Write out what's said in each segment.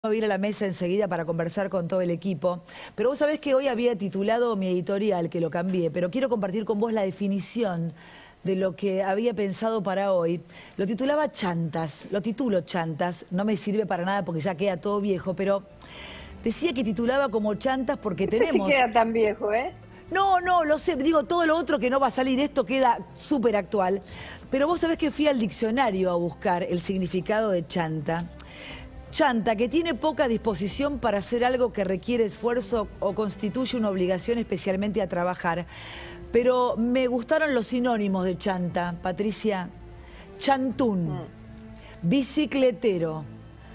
Voy a ir a la mesa enseguida para conversar con todo el equipo, pero vos sabés que hoy había titulado mi editorial, que lo cambié, pero quiero compartir con vos la definición de lo que había pensado para hoy. Lo titulaba Chantas, lo titulo Chantas, no me sirve para nada porque ya queda todo viejo, pero decía que titulaba como Chantas porque No sé si tenemos... queda tan viejo, ¿eh? No, lo sé, digo, todo lo otro que no va a salir, esto queda súper actual. Pero vos sabés que fui al diccionario a buscar el significado de chanta. Chanta, que tiene poca disposición para hacer algo que requiere esfuerzo o constituye una obligación especialmente a trabajar. Pero me gustaron los sinónimos de chanta, Patricia. Chantún, bicicletero,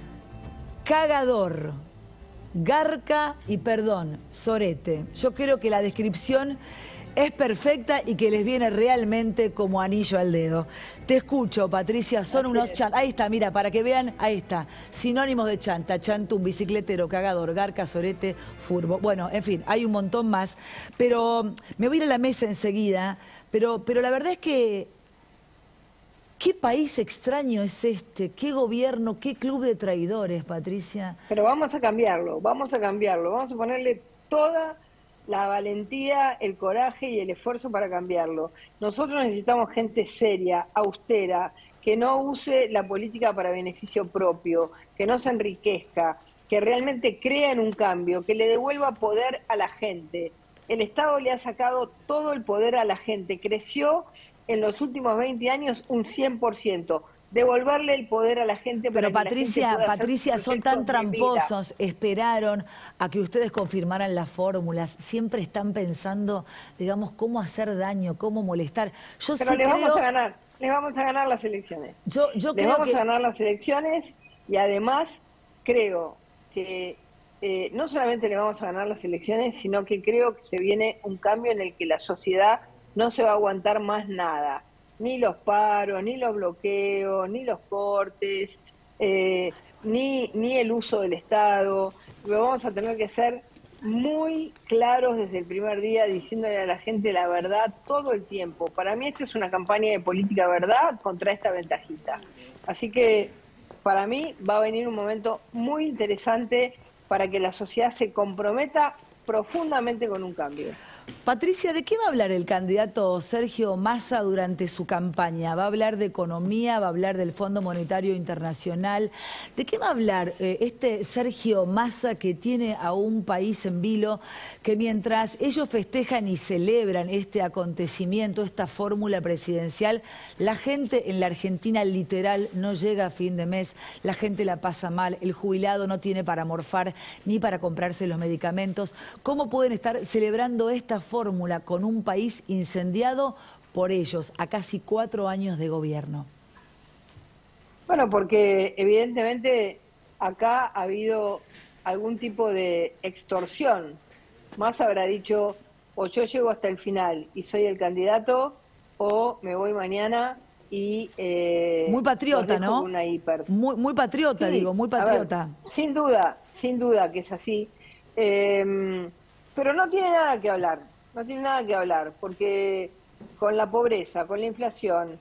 cagador, garca y perdón, sorete. Yo creo que la descripción es perfecta y que les viene realmente como anillo al dedo. Te escucho, Patricia, son unos chantas. Ahí está, mira, para que vean, ahí está. Sinónimos de chanta: chantún, bicicletero, cagador, garca, sorete, furbo. Bueno, en fin, hay un montón más. Pero me voy a ir a la mesa enseguida. Pero la verdad es que, ¿qué país extraño es este? ¿Qué gobierno? ¿Qué club de traidores, Patricia? Pero vamos a cambiarlo, vamos a cambiarlo, vamos a ponerle toda la valentía, el coraje y el esfuerzo para cambiarlo. Nosotros necesitamos gente seria, austera, que no use la política para beneficio propio, que no se enriquezca, que realmente crea en un cambio, que le devuelva poder a la gente. El Estado le ha sacado todo el poder a la gente, creció en los últimos 20 años un 100%. Devolverle el poder a la gente para Pero que la gente pueda hacer Patricia, son tan proyectos de vida. tramposos, esperaron a que ustedes confirmaran las fórmulas, siempre están pensando, digamos, cómo hacer daño, cómo molestar. Yo Pero sí les vamos a creo, ganar, les vamos a ganar las elecciones. yo Les creo vamos a que... ganar las elecciones y además creo que no solamente le vamos a ganar las elecciones, sino que creo que se viene un cambio en el que la sociedad no se va a aguantar más nada. Ni los paros, ni los bloqueos, ni los cortes, ni el uso del Estado. Lo vamos a tener que ser muy claros desde el primer día, diciéndole a la gente la verdad todo el tiempo. Para mí esta es una campaña de política verdad contra esta ventajita. Así que para mí va a venir un momento muy interesante para que la sociedad se comprometa profundamente con un cambio. Patricia, ¿de qué va a hablar el candidato Sergio Massa durante su campaña? ¿Va a hablar de economía? ¿Va a hablar del Fondo Monetario Internacional? ¿De qué va a hablar este Sergio Massa que tiene a un país en vilo que mientras ellos festejan y celebran este acontecimiento, esta fórmula presidencial, la gente en la Argentina literal no llega a fin de mes, la gente la pasa mal, el jubilado no tiene para morfar ni para comprarse los medicamentos? ¿Cómo pueden estar celebrando esta fórmula con un país incendiado por ellos a casi 4 años de gobierno? Bueno, porque evidentemente acá ha habido algún tipo de extorsión. Más habrá dicho, o yo llego hasta el final y soy el candidato, o me voy mañana y Muy los patriota, dejo con ¿no? una hiper. Muy patriota, Sí, digo, muy a ver, patriota. sin duda que es así. Pero no tiene nada que hablar, no tiene nada que hablar, porque con la pobreza, con la inflación,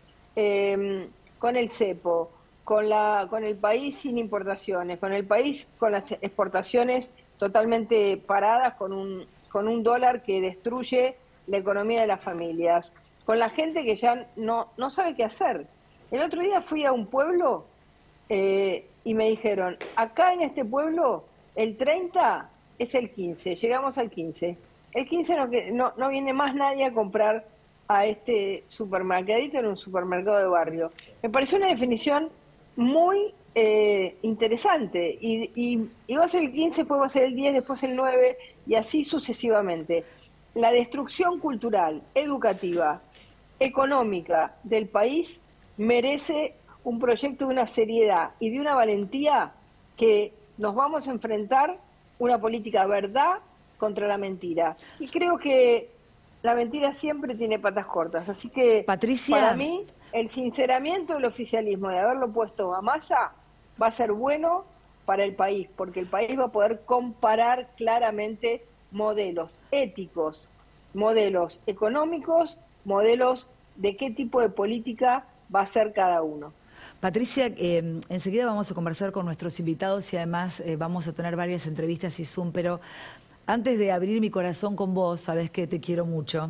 con el cepo, con el país sin importaciones, con el país con las exportaciones totalmente paradas, con un dólar que destruye la economía de las familias, con la gente que ya no sabe qué hacer. El otro día fui a un pueblo y me dijeron, acá en este pueblo el 30 es el 15, llegamos al 15. El 15 no viene más nadie a comprar a este supermercadito en un supermercado de barrio. Me pareció una definición muy interesante y va a ser el 15, después va a ser el 10, después el 9 y así sucesivamente. La destrucción cultural, educativa, económica del país merece un proyecto de una seriedad y de una valentía que nos vamos a enfrentar una política verdad contra la mentira. Y creo que la mentira siempre tiene patas cortas. Así que para Patricia, mí el sinceramiento del oficialismo de haberlo puesto a Massa va a ser bueno para el país, porque el país va a poder comparar claramente modelos éticos, modelos económicos, modelos de qué tipo de política va a ser cada uno. Patricia, enseguida vamos a conversar con nuestros invitados y además vamos a tener varias entrevistas y Zoom, pero antes de abrir mi corazón con vos, sabés que te quiero mucho.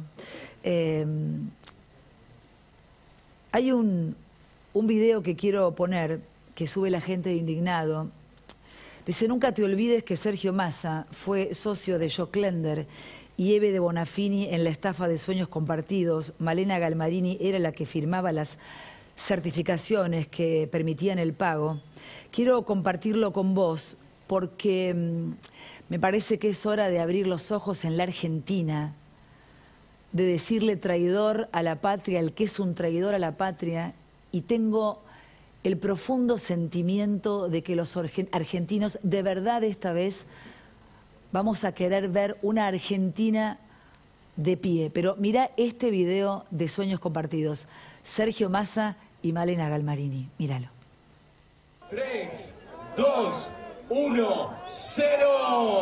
Hay un video que quiero poner, que sube la gente de Indignado. Dice: nunca te olvides que Sergio Massa fue socio de Jock Lender y Eve de Bonafini en la estafa de Sueños Compartidos. Malena Galmarini era la que firmaba las certificaciones que permitían el pago. Quiero compartirlo con vos porque me parece que es hora de abrir los ojos en la Argentina, de decirle traidor a la patria, el que es un traidor a la patria, y tengo el profundo sentimiento de que los argentinos de verdad esta vez vamos a querer ver una Argentina de pie. Pero mirá este video de Sueños Compartidos. Sergio Massa y Malena Galmarini. Míralo. 3, 2, 1, 0.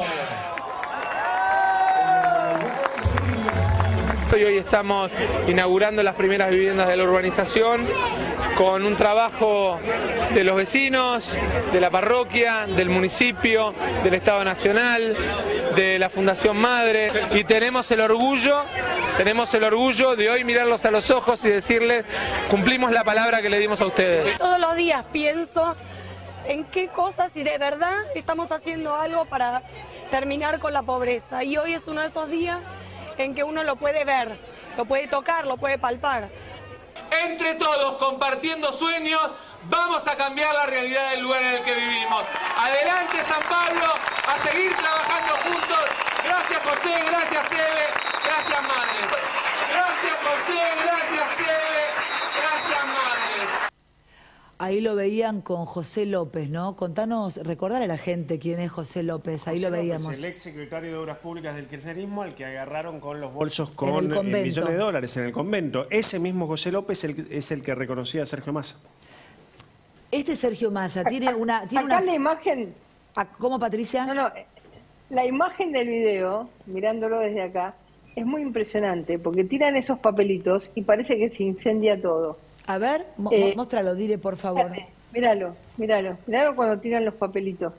Y hoy estamos inaugurando las primeras viviendas de la urbanización con un trabajo de los vecinos, de la parroquia, del municipio, del Estado Nacional, de la Fundación Madre, y tenemos el orgullo de hoy mirarlos a los ojos y decirles: cumplimos la palabra que le dimos a ustedes. Todos los días pienso en qué cosas, si de verdad estamos haciendo algo para terminar con la pobreza, y hoy es uno de esos días en que uno lo puede ver, lo puede tocar, lo puede palpar. Entre todos, compartiendo sueños, vamos a cambiar la realidad del lugar en el que vivimos. Adelante, San Pablo, a seguir trabajando juntos. Gracias, José, gracias, Eve, gracias, Madre. Gracias, José, gracias, Eve, gracias, Madre. Ahí lo veían con José López, ¿no? Contanos, recordar a la gente quién es José López, ahí José lo veíamos. López, el ex secretario de Obras Públicas del kirchnerismo, al que agarraron con los bolsos con millones de dólares en el convento. Ese mismo José López es el que reconocía a Sergio Massa. Este Sergio Massa tiene una... La imagen... ¿Cómo, Patricia? No, la imagen del video, mirándolo desde acá, es muy impresionante, porque tiran esos papelitos y parece que se incendia todo. A ver, móstralo, dile, por favor. Míralo cuando tiran los papelitos.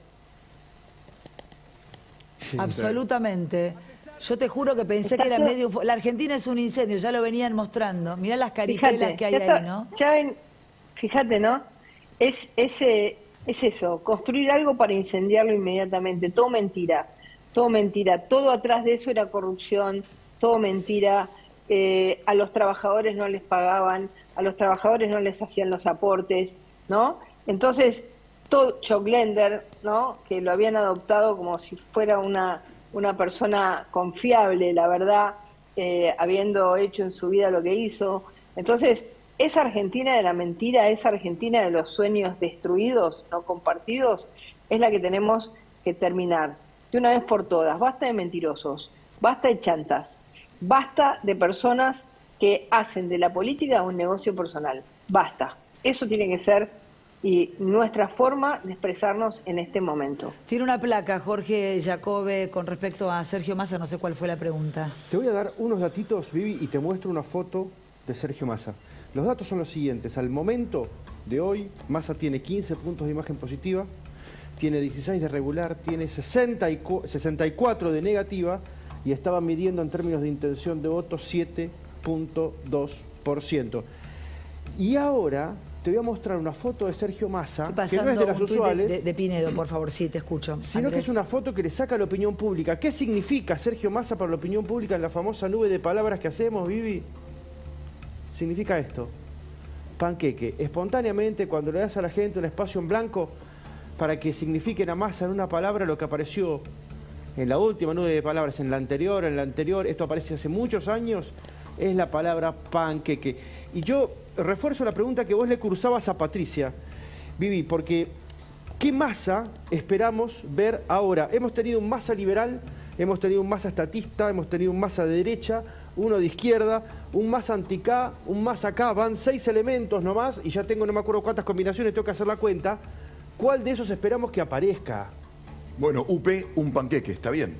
Absolutamente. Yo te juro que pensé que era medio... La Argentina es un incendio, ya lo venían mostrando. Mirá las caripelas que hay ahí, ¿no? Ya ven, fíjate, ¿no? Es eso, construir algo para incendiarlo inmediatamente. Todo mentira, todo mentira. Todo atrás de eso era corrupción, todo mentira. A los trabajadores no les pagaban, a los trabajadores no les hacían los aportes, ¿no? Entonces, todo Jock Lender, ¿no? Que lo habían adoptado como si fuera una persona confiable, la verdad, habiendo hecho en su vida lo que hizo. Entonces, esa Argentina de la mentira, esa Argentina de los sueños destruidos, no compartidos, es la que tenemos que terminar de una vez por todas. Basta de mentirosos, basta de chantas, basta de personas que hacen de la política un negocio personal. Basta. Eso tiene que ser nuestra forma de expresarnos en este momento. Tiene una placa, Jorge Jacobe, con respecto a Sergio Massa, no sé cuál fue la pregunta. Te voy a dar unos datitos, Vivi, y te muestro una foto de Sergio Massa. Los datos son los siguientes. Al momento de hoy, Massa tiene 15 puntos de imagen positiva, tiene 16 de regular, tiene 64 de negativa y estaba midiendo en términos de intención de voto 7.2%. Y ahora te voy a mostrar una foto de Sergio Massa, que no es de las usuales. De Pinedo, por favor, sí, te escucho. Sino que es una foto que le saca a la opinión pública. ¿Qué significa Sergio Massa para la opinión pública en la famosa nube de palabras que hacemos, Vivi? Significa esto: panqueque. Espontáneamente, cuando le das a la gente un espacio en blanco para que signifiquen a Massa en una palabra lo que apareció en la última nube de palabras, en la anterior, esto aparece hace muchos años, es la palabra panqueque. Y yo refuerzo la pregunta que vos le cruzabas a Patricia, Vivi, porque ¿qué Massa esperamos ver ahora? Hemos tenido un Massa liberal, hemos tenido un Massa estatista, hemos tenido un Massa de derecha, uno de izquierda, un Massa anti-K, un Massa acá, van 6 elementos nomás, y ya tengo no me acuerdo cuántas combinaciones, tengo que hacer la cuenta. ¿Cuál de esos esperamos que aparezca? Bueno, UP, un panqueque, está bien.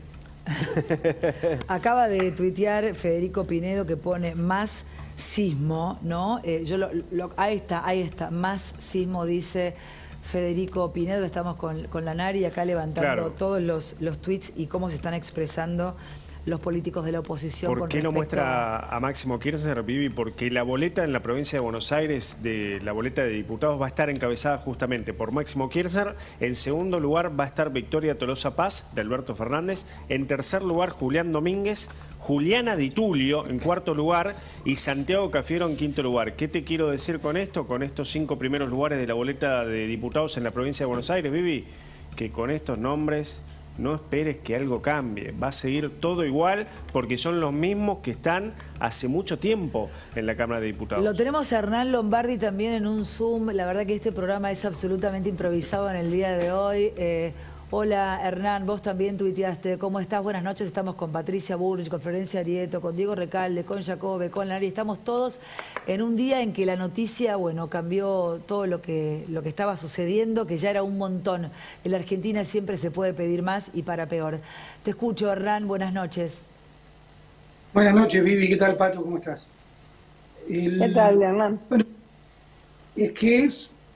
Acaba de tuitear Federico Pinedo que pone más sismo, ¿no? Ahí está, más sismo, dice Federico Pinedo. Estamos con la Nari acá levantando todos los tweets y cómo se están expresando los políticos de la oposición. ¿Por qué lo muestra a Máximo Kirchner, Vivi? Porque la boleta en la provincia de Buenos Aires, la boleta de diputados, va a estar encabezada justamente por Máximo Kirchner. En segundo lugar va a estar Victoria Tolosa Paz, de Alberto Fernández. En tercer lugar, Julián Domínguez. Juliana Di Tulio en cuarto lugar y Santiago Cafiero en quinto lugar. ¿Qué te quiero decir con esto? Con estos 5 primeros lugares de la boleta de diputados en la provincia de Buenos Aires, Vivi, que con estos nombres no esperes que algo cambie. Va a seguir todo igual porque son los mismos que están hace mucho tiempo en la Cámara de Diputados. Lo tenemos a Hernán Lombardi también en un Zoom. La verdad que este programa es absolutamente improvisado en el día de hoy. Hola Hernán, vos también tuiteaste. ¿Cómo estás? Buenas noches. Estamos con Patricia Bullrich, con Florencia Arieto, con Diego Recalde, con Jacobe, con Lari. Estamos todos en un día en que la noticia, bueno, cambió todo lo que estaba sucediendo, que ya era un montón. En la Argentina siempre se puede pedir más y para peor. Te escucho, Hernán. Buenas noches. Buenas noches, Vivi. ¿Qué tal, Pato? ¿Cómo estás? ¿Qué tal, Hernán? Bueno, es que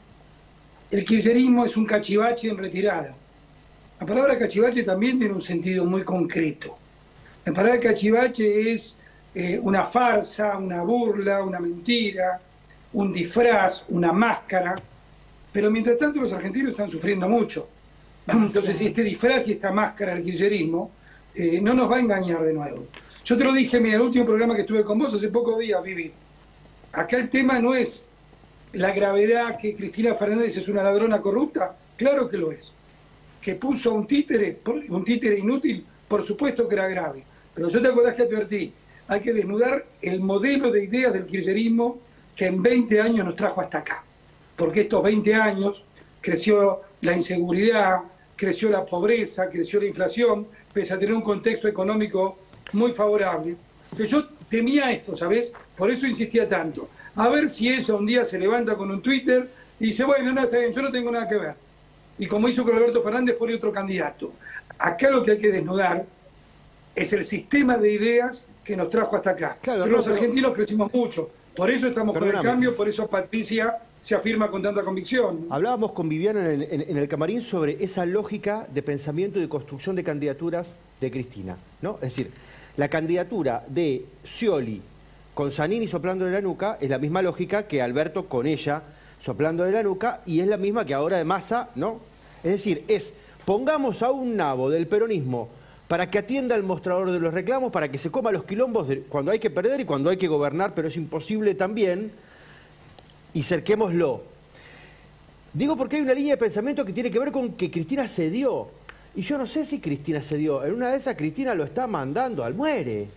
el kirchnerismo es un cachivache en retirada. La palabra cachivache también tiene un sentido muy concreto. La palabra cachivache es una farsa, una burla, una mentira, un disfraz, una máscara. Pero mientras tanto los argentinos están sufriendo mucho. Entonces este disfraz y esta máscara del kirchnerismo no nos va a engañar de nuevo. Yo te lo dije en el último programa que estuve con vos hace pocos días, Vivi. Acá el tema no es la gravedad que Cristina Fernández es una ladrona corrupta. Claro que lo es. Que puso un títere inútil, por supuesto que era grave. Pero yo te acordás que advertí, hay que desnudar el modelo de ideas del kirchnerismo que en 20 años nos trajo hasta acá. Porque estos 20 años creció la inseguridad, creció la pobreza, creció la inflación, pese a tener un contexto económico muy favorable. Entonces yo temía esto, ¿sabes? Por eso insistía tanto. A ver si ella un día se levanta con un Twitter y dice, bueno, no, está bien, yo no tengo nada que ver. Y como hizo con Alberto Fernández, pone otro candidato. Acá lo que hay que desnudar es el sistema de ideas que nos trajo hasta acá. Claro, pero los argentinos crecimos mucho. Por eso estamos con el cambio, por eso Patricia se afirma con tanta convicción. Hablábamos con Viviana en el camarín sobre esa lógica de pensamiento y de construcción de candidaturas de Cristina, ¿no? Es decir, la candidatura de Scioli con Zanini soplándole la nuca es la misma lógica que Alberto con ella soplándole la nuca y es la misma que ahora de Massa, ¿no? Es decir, pongamos a un nabo del peronismo para que atienda el mostrador de los reclamos, para que se coma los quilombos cuando hay que perder y cuando hay que gobernar, pero es imposible también, y cerquémoslo. Digo porque hay una línea de pensamiento que tiene que ver con que Cristina cedió. Y yo no sé si Cristina cedió. En una de esas Cristina lo está mandando al muere.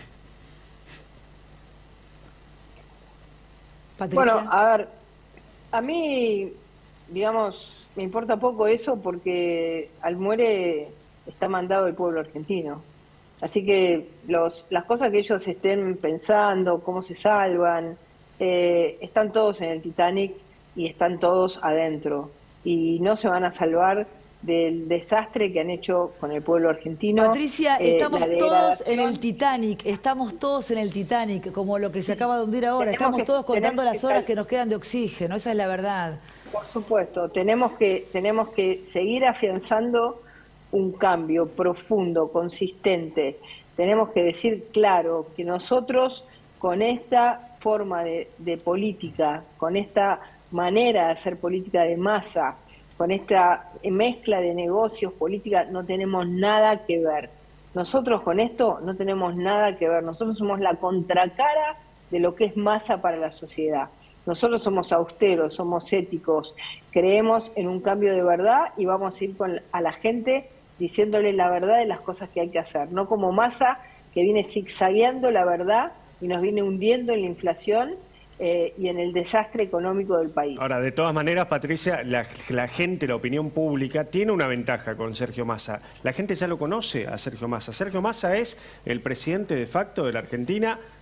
Patricia. Bueno, a ver, a mí, digamos, me importa poco eso porque al muere está mandado el pueblo argentino. Así que las cosas que ellos estén pensando, cómo se salvan, están todos en el Titanic y están todos adentro. Y no se van a salvar del desastre que han hecho con el pueblo argentino. Patricia, estamos todos en el Titanic, como lo que se acaba de hundir ahora. Estamos todos contando las horas que nos quedan de oxígeno, esa es la verdad. Por supuesto, tenemos que seguir afianzando un cambio profundo, consistente. Tenemos que decir claro que nosotros con esta forma de política, con esta manera de hacer política de masa, con esta mezcla de negocios, política, no tenemos nada que ver. Nosotros con esto no tenemos nada que ver. Nosotros somos la contracara de lo que es masa para la sociedad. Nosotros somos austeros, somos éticos, creemos en un cambio de verdad y vamos a ir a la gente diciéndole la verdad de las cosas que hay que hacer. No como Massa, que viene zigzagueando la verdad y nos viene hundiendo en la inflación y en el desastre económico del país. Ahora, de todas maneras, Patricia, la gente, la opinión pública, tiene una ventaja con Sergio Massa. La gente ya lo conoce a Sergio Massa. Sergio Massa es el presidente de facto de la Argentina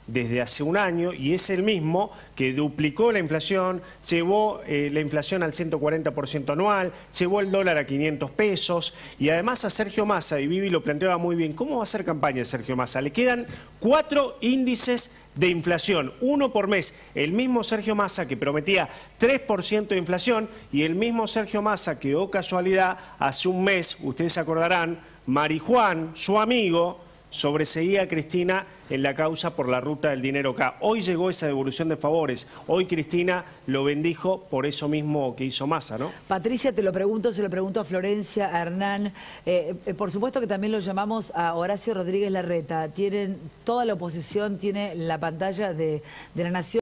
desde hace un año y es el mismo que duplicó la inflación, llevó la inflación al 140% anual, llevó el dólar a 500 pesos y además a Sergio Massa, y Vivi lo planteaba muy bien, ¿cómo va a hacer campaña Sergio Massa? Le quedan 4 índices de inflación, uno por mes. El mismo Sergio Massa que prometía 3% de inflación y el mismo Sergio Massa que, oh casualidad, hace un mes, ustedes se acordarán, Marijuán, su amigo, sobreseía a Cristina en la causa por la ruta del dinero acá. Hoy llegó esa devolución de favores. Hoy Cristina lo bendijo por eso mismo que hizo Massa, ¿no? Patricia, te lo pregunto, se lo pregunto a Florencia, a Hernán. Por supuesto que también lo llamamos a Horacio Rodríguez Larreta. Toda la oposición tiene la pantalla de La Nación.